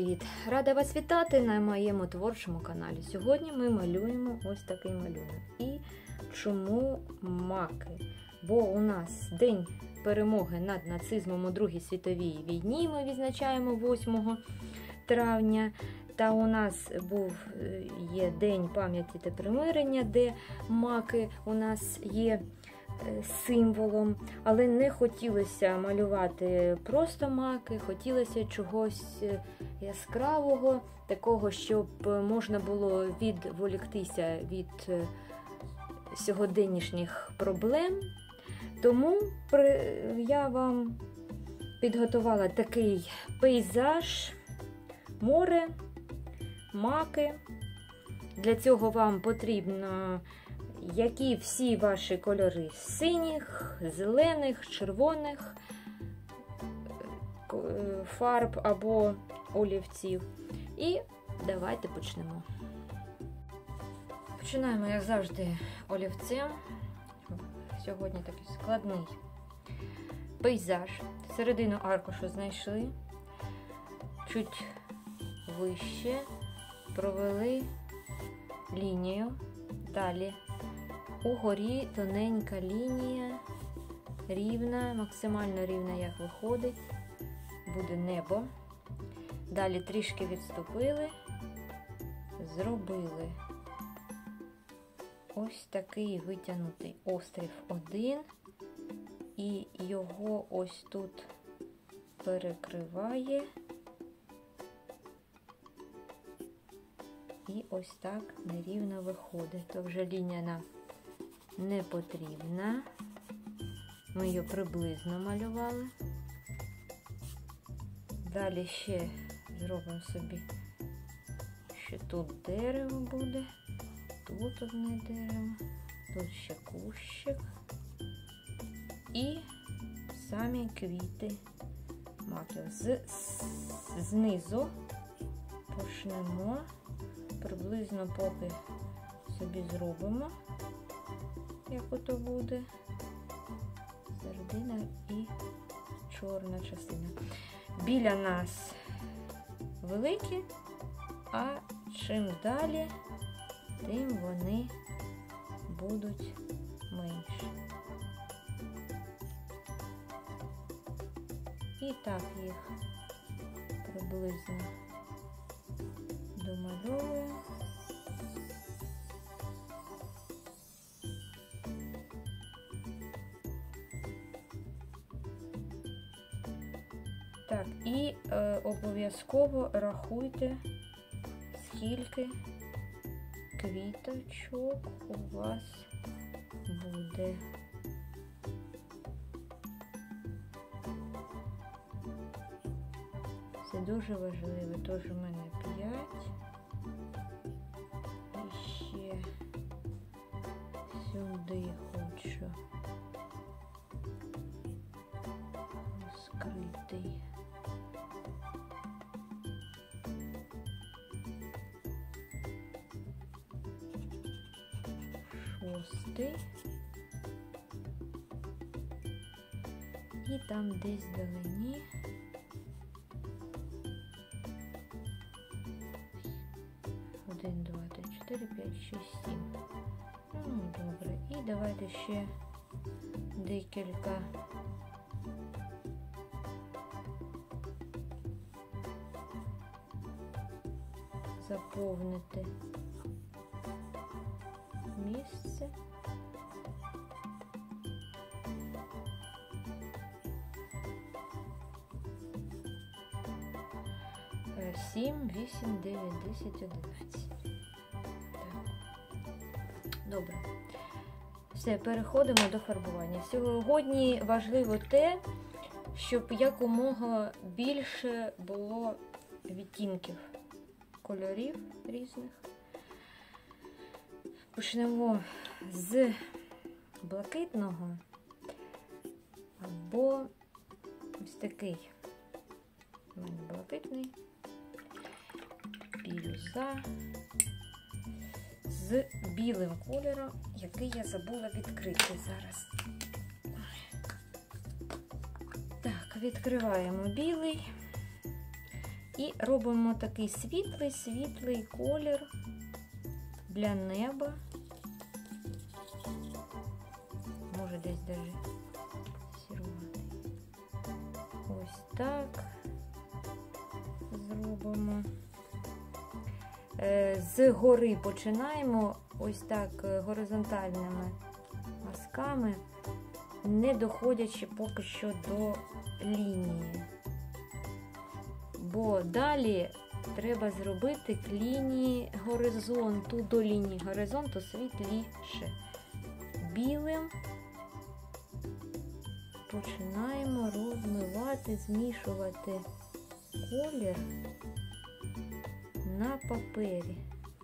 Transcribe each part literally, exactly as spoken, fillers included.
привіт! Рада вас вітати на моєму творчому каналі. Сьогодні ми малюємо ось такий малюнок. І чому маки? Бо у нас День перемоги над нацизмом у Другій світовій війні ми відзначаємо восьмого травня. Та у нас був є День пам'яті та примирення, де маки у нас є символом, але не хотілося малювати просто маки, хотілося чогось яскравого, такого, щоб можна було відволіктися від сьогоденнішніх проблем. Тому я вам підготувала такий пейзаж, море, маки. Для цього вам потрібно які всі ваші кольори синіх, зелених, червоних фарб або олівців. І давайте почнемо. Починаємо, як завжди, олівцем. Сьогодні такий складний пейзаж. Середину аркушу знайшли, чуть вище провели лінію, далі угорі тоненька лінія, рівна, максимально рівна, як виходить, буде небо. Далі трішки відступили, зробили ось такий витягнутий острів один, і його ось тут перекриває. І ось так нерівно виходить. То вже лінія нам не потрібна. Ми її приблизно малювали. Далі ще зробимо собі, що тут дерево буде, тут одне дерево, тут ще кущик. І самі квіти маків. З, знизу почнемо. Приблизно поки собі зробимо, як ото буде середина і чорна частина. Біля нас великі, а чим далі, тим вони будуть менші. І так їх приблизно домальовую. Так, і е, обов'язково рахуйте, скільки квіточок у вас буде. Це дуже важливо, тож у мене п'ять. І ще сюди хочу розкритий. Шостий. І там десь вдалині один, два, три, чотири, п'ять, шість, сім. Ну, добре. І давайте ще декілька заповнити місце. сім, вісім, дев'ять, десять, одинадцять. Добре. Все, переходимо до фарбування. Сьогодні важливо те, щоб якомога більше було відтінків кольорів різних. Почнемо з блакитного або ось такий. У мене блакитний. Бірюза з білим кольором, який я забула відкрити зараз. Так, відкриваємо білий І робимо такий світлий-світлий колір для неба. Може десь даже сірувати. Ось так зробимо. З гори починаємо ось так горизонтальними мазками, не доходячи поки що до лінії. Бо далі треба зробити к лінії горизонту, до лінії горизонту світліше. Білим починаємо розмивати, змішувати колір на папері.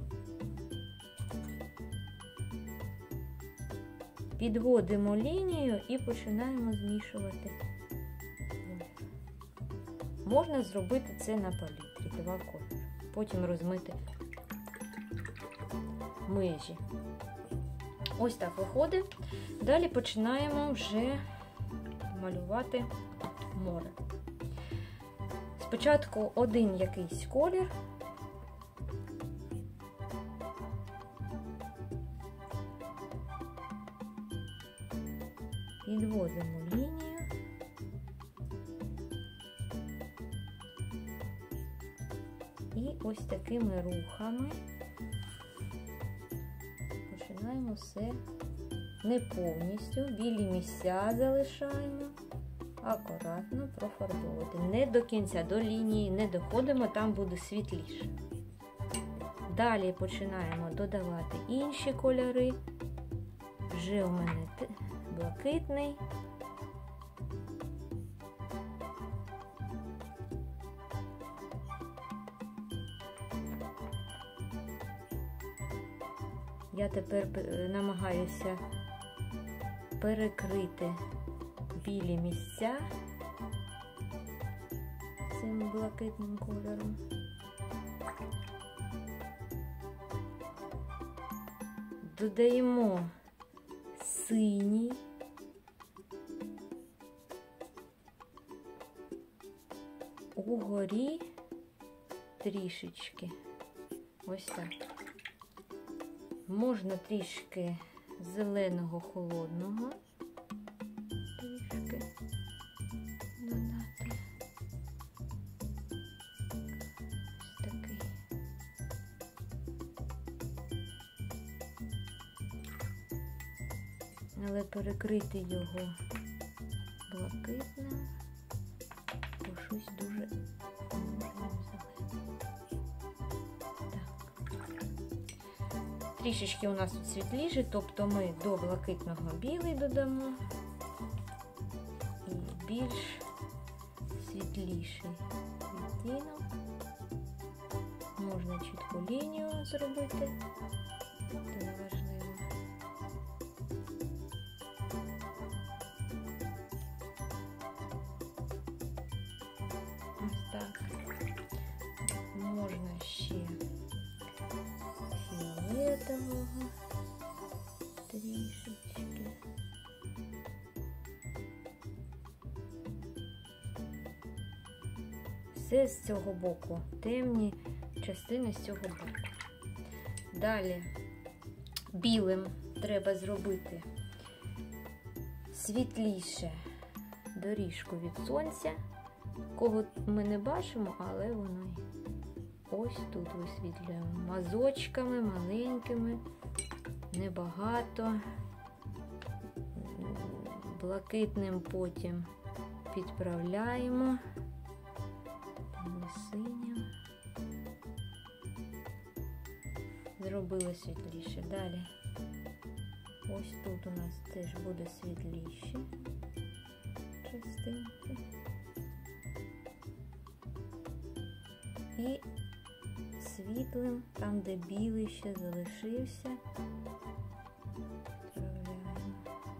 Підводимо лінію і починаємо змішувати. Можна зробити це на палітрі, два кольори. Потім розмити межі. Ось так виходить. Далі починаємо вже малювати море. Спочатку один якийсь колір. Підводимо лінію. І ось такими рухами починаємо все не повністю. Білі місця залишаємо, акуратно профарбовувати. Не до кінця, до лінії не доходимо, там буде світліше. Далі починаємо додавати інші кольори. Вже у мене блакитний. Я тепер намагаюся перекрити білі місця цим блакитним кольором. Додаємо синій. Угорі трішечки. Ось так. Можна трішки зеленого холодного. Трішки додати. Ось такий. Але перекрити його блакитним, бо щось дуже трішечки у нас тут світліше, тобто ми до блакитного білий додамо і більш світліший відтінок. Можна чітку лінію зробити, це не важливо. Ось так. Можна ще фіолетового трішечки. Все з цього боку, темні частини з цього боку. Далі білим треба зробити світліше доріжку від сонця, кого ми не бачимо, але воно ось тут висвітлюємо. Мазочками маленькими, небагато. Блакитним потім підправляємо. Синім. Зробили світліше. Далі ось тут у нас теж буде світліші частинки. І світлим, там де білий ще залишився, відправляємо.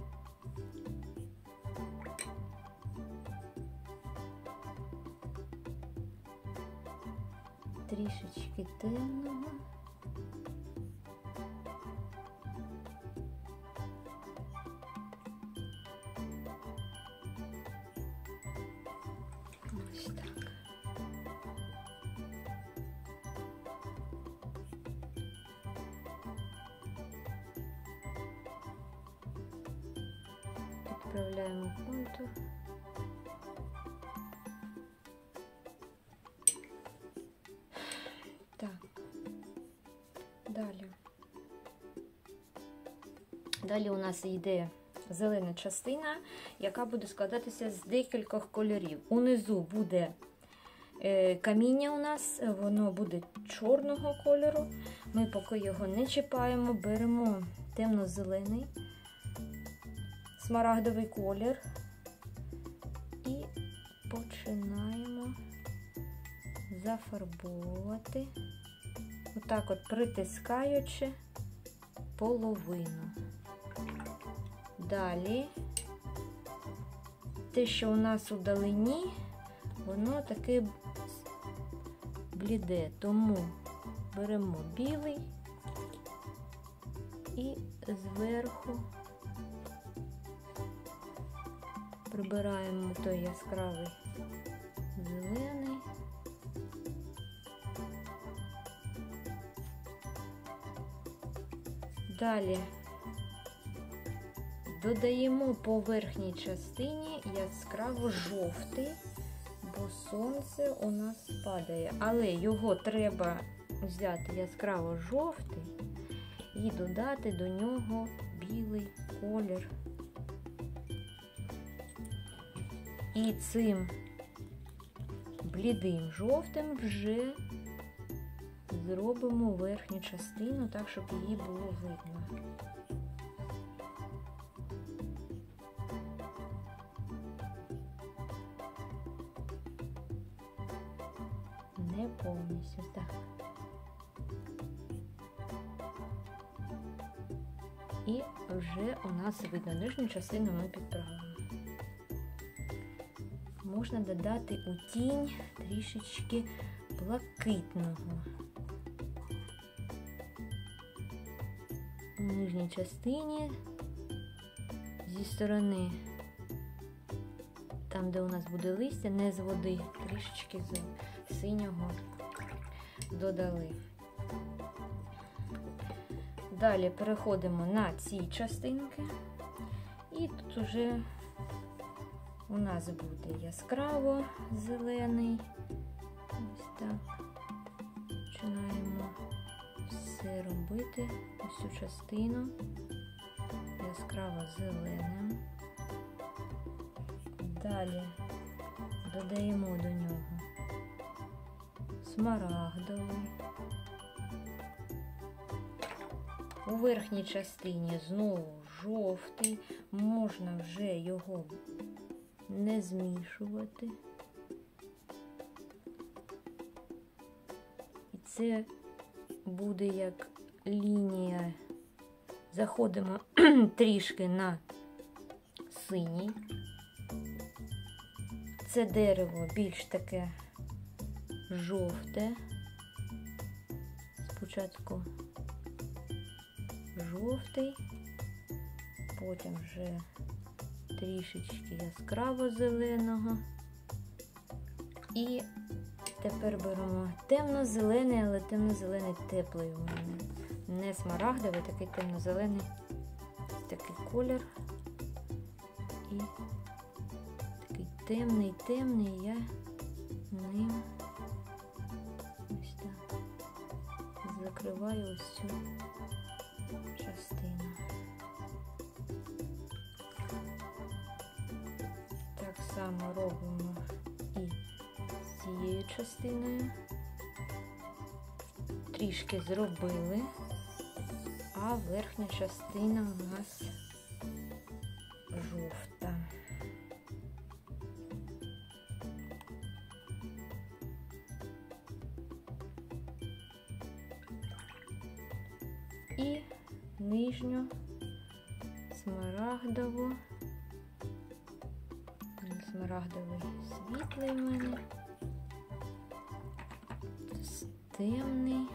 Трішечки темного. Ось так. Підправляємо контур. Так, далі. Далі у нас йде зелена частина, яка буде складатися з декількох кольорів. Унизу буде е, каміння у нас, воно буде чорного кольору. Ми поки його не чіпаємо, беремо темно-зелений, смарагдовий колір і починаємо зафарбовувати, отак от притискаючи половину. Далі те, що у нас у далині, воно таке бліде, тому беремо білий і зверху прибираємо той яскравий зелений. Далі додаємо по верхній частині яскраво жовтий, бо сонце у нас падає. Але його треба взяти яскраво жовтий і додати до нього білий колір. І цим блідим жовтим вже зробимо верхню частину, так, щоб її було видно. Не повністю, так. І вже у нас видно, нижню частину ми підправимо. Можна додати у тінь трішечки блакитного. У нижній частині зі сторони, там де у нас буде листя, не з води, трішечки з синього додали. Далі переходимо на ці частинки, і тут уже у нас буде яскраво зелений. Ось так. Починаємо все робити, ось цю частину яскраво зеленим. Далі додаємо до нього смарагдовий. У верхній частині знову жовтий, можна вже його не змішувати. І це буде як лінія. Заходимо трішки на синій. Це дерево більш таке жовте. Спочатку жовтий, потім вже трішечки яскраво зеленого. І тепер беремо темно-зелений, але темно-зелений теплий у мене. Не смарагдовий, такий темно-зелений, такий колір. І такий темний-темний я ним ось так закриваю ось цю частину. Так само робимо і з цією частиною. Трішки зробили, а верхня частина у нас жовта. І нижню смарагдову, смарагдовий світлий в мене, темний,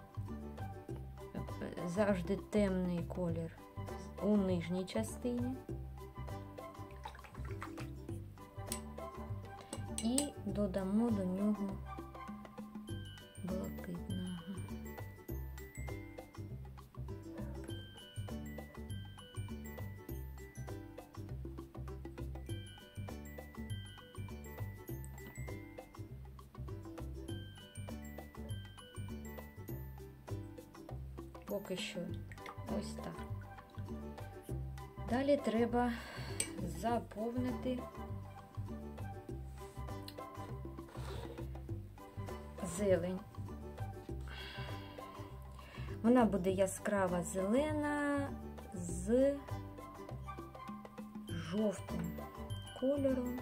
завжди темний колір у нижній частині. І додамо до нього блакитного. поки що ось так. Далі треба заповнити зелень. Вона буде яскрава зелена з жовтим кольором.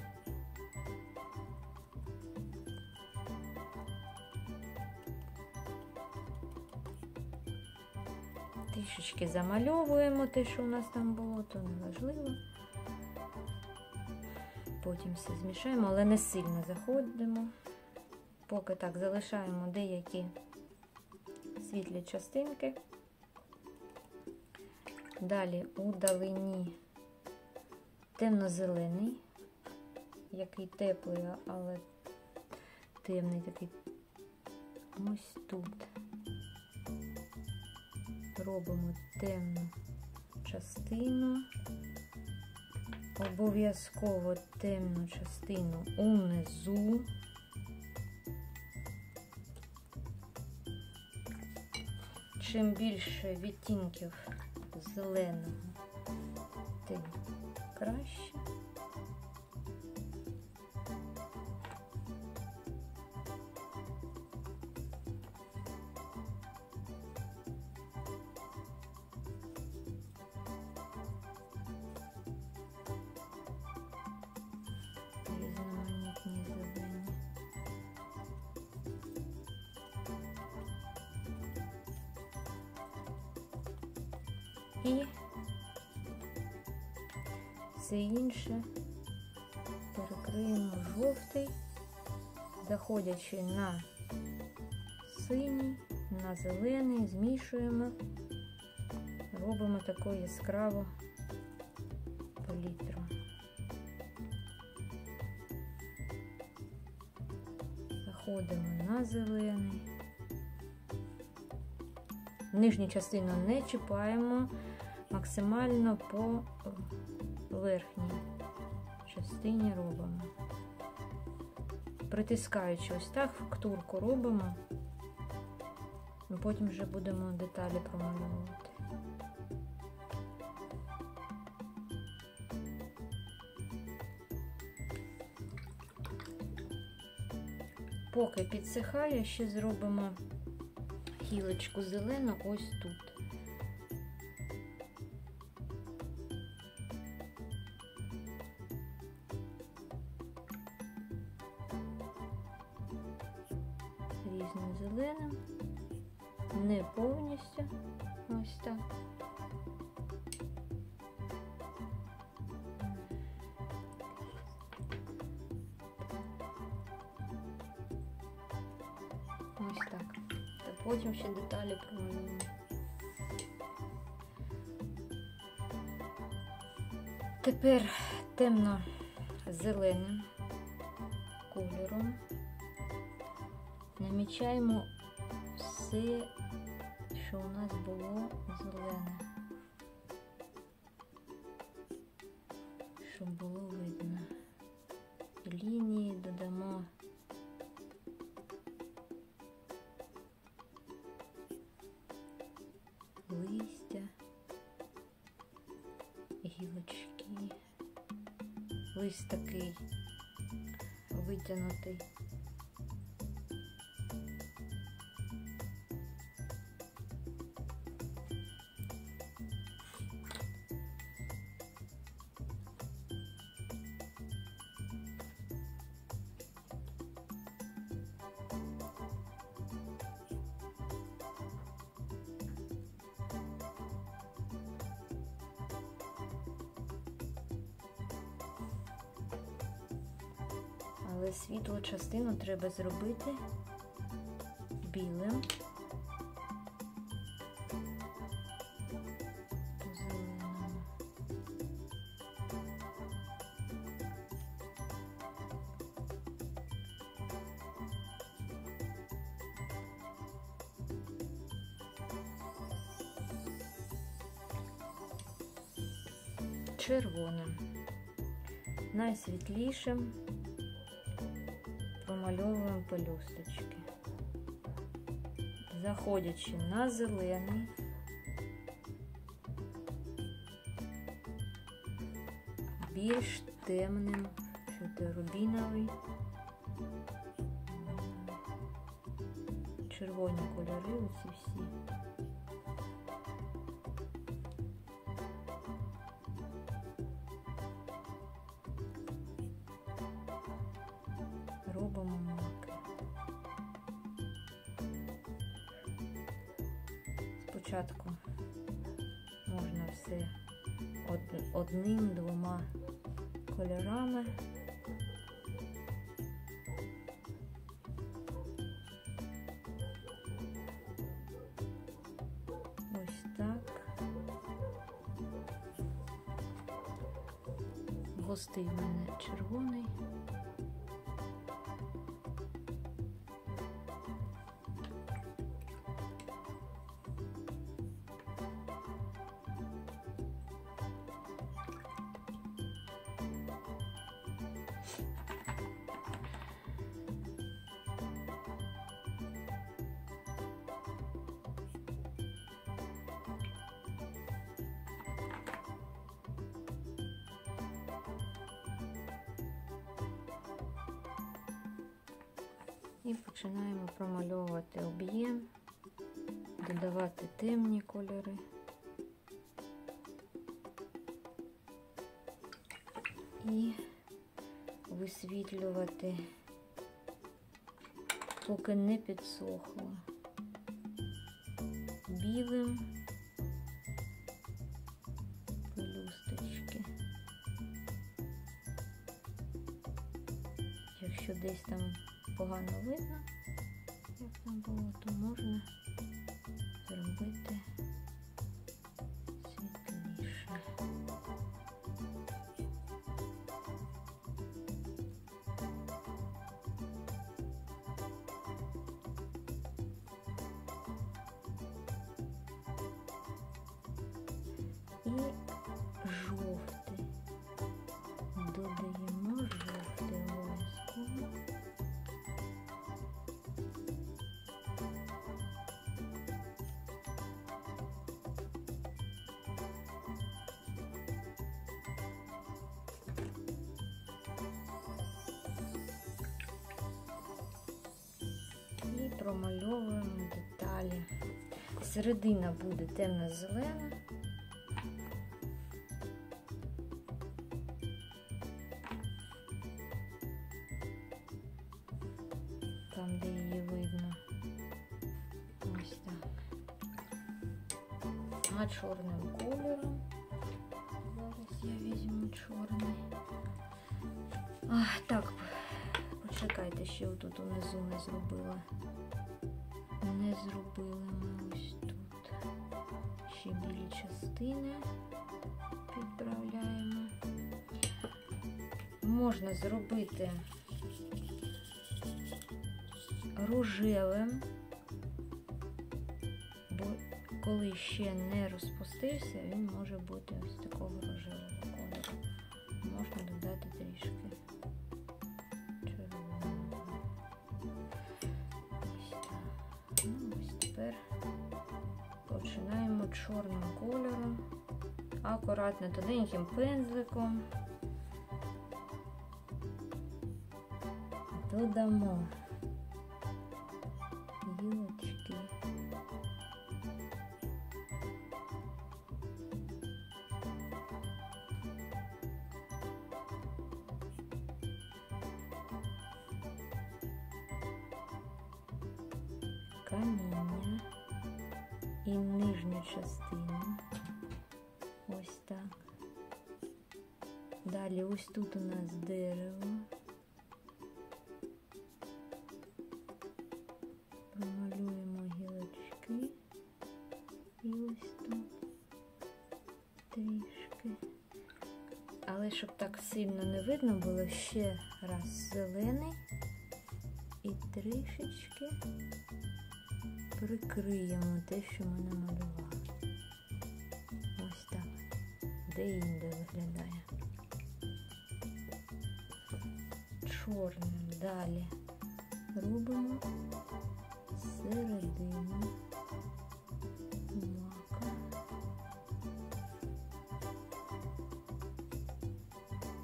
Трішечки замальовуємо те, що у нас там було, то не важливо. Потім все змішаємо, але не сильно заходимо. Поки так залишаємо деякі світлі частинки. Далі у далині темно-зелений, який теплий, але темний такий. Ось тут робимо темну частину. Обов'язково темну частину унизу. Чим більше відтінків зеленого, тим краще. Різноманітні зелені. І все інше перекриємо жовтий, заходячи на синій, на зелений, змішуємо, робимо таку яскраву палітру. Заходимо на зелений. Нижню частину не чіпаємо, максимально по верхній частині робимо. Притискаючи ось так, фактурку робимо, і потім вже будемо деталі промальовувати. Поки підсихає, ще зробимо гілочку зелену ось тут. Різним зеленим, не повністю, ось так. Ось так. Та потім ще деталі промалюємо. Тепер темно-зеленим кольором намічаємо все, що у нас було зелене, щоб було видно. Лінії додамо листя, гілочки, лист такий витягнутий. Але світлу частину треба зробити білим, зеленим. Червоним, найсвітлішим. Промальовуємо пелюсточки, заходячи на зелений, більш темним, що це рубіновий, червоні кольори, оці всі. Робимо маки. Спочатку можна все одним-двома кольорами. Ось так. Густий в мене червоний. І починаємо промальовувати об'єм, додавати темні кольори. І висвітлювати, поки не підсохло, білим пелюсточки. Якщо десь там погано видно, як там було, то можна зробити світліше. І жовтий. Додаємо жовтий обов'язково. І промальовуємо деталі. Середина буде темно-зелена. Там, де її видно. Ось так. А чорним кольором. Зараз я візьму чорний. А, так, почекайте, ще отут унизу не зробила. Не зробили ми ось тут. Ще білі частини підправляємо. Можна зробити рожевим, бо коли ще не розпустився, він може бути ось такого рожевого кольору. Можна додати трішки червоного. Ось так. Ну, ось тепер починаємо чорним кольором, акуратно тоненьким пензликом додамо гілочки. Каміння і нижню частину. Ось так. Далі ось тут у нас дерево. Промалюємо гілочки і ось тут трішки. Але щоб так сильно не видно було, ще раз зелений і трішечки прикриємо те, що ми намалювали. Ось так, де-інде виглядає. Чорним далі робимо середину мака.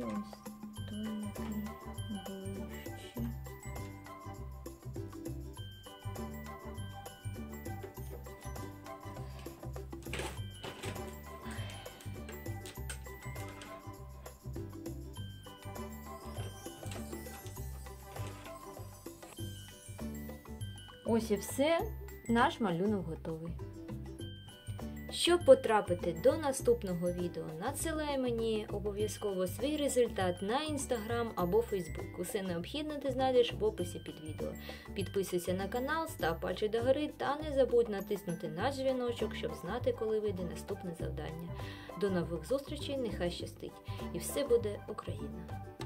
ось той, який ближче. Ось і все, наш малюнок готовий. Щоб потрапити до наступного відео, надсилай мені обов'язково свій результат на Instagram або Facebook. Усе необхідне ти знайдеш в описі під відео. Підписуйся на канал, став пальчик догори та не забудь натиснути на дзвіночок, щоб знати, коли вийде наступне завдання. До нових зустрічей, нехай щастить! І все буде Україна!